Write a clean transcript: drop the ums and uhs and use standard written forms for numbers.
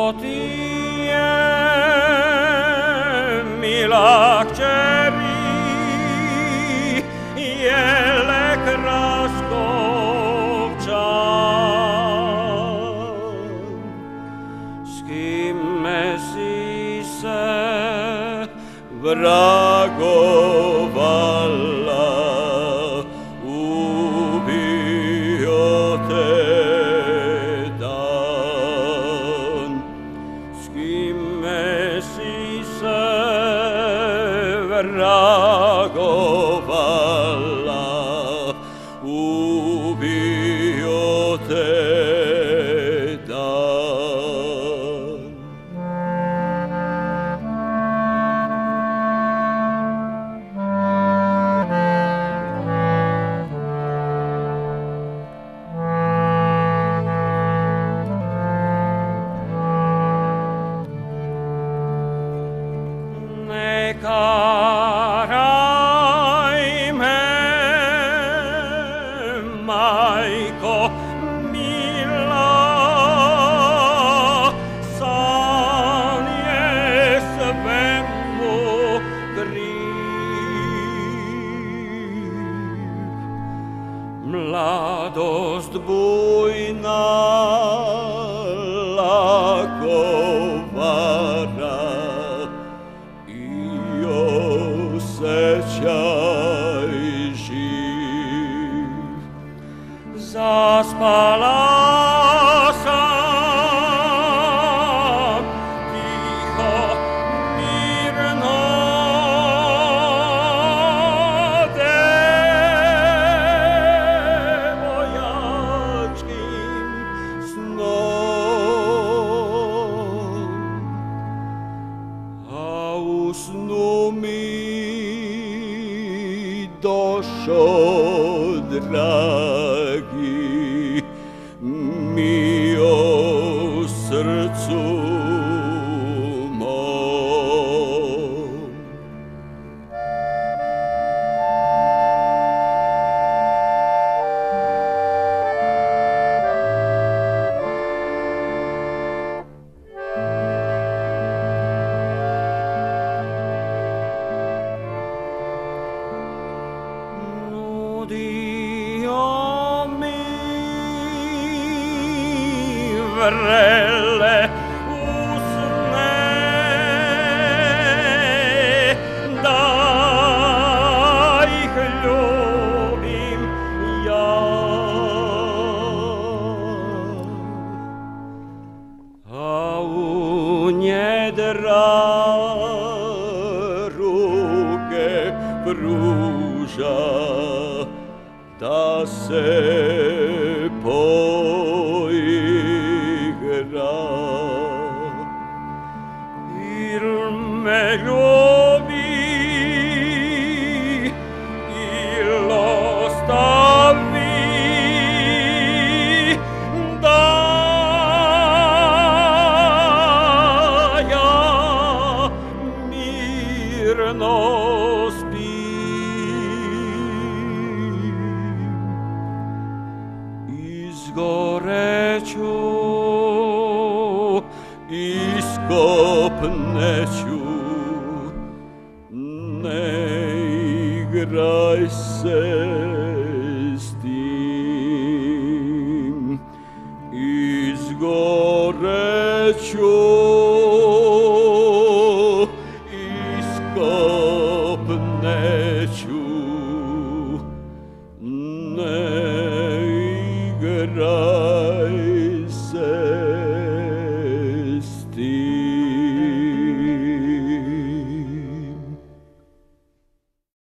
ti je, mila kćeri, Jele Kraskovčan. S kime si se vragovala, ubio te dan. S kime si se vragovala, ubio te dan. Ne karaj me, majko mila, san je svemu kriv. Mladost bujna lako vara, osjećaj živ. Zaspala sam tiho, mirno, devojačkim snom, a u snu mi došao dragi, mi o srcu mom. Nudio mi vrele usne, da ih ljubim ja. A u njedra ruke pruža, da se poigra. Il me ljubi, il ostavi, da ja mirno izgoreću, iskopneću, ne igraj se s tim. Izgoreću, iskopneću, ne igraj se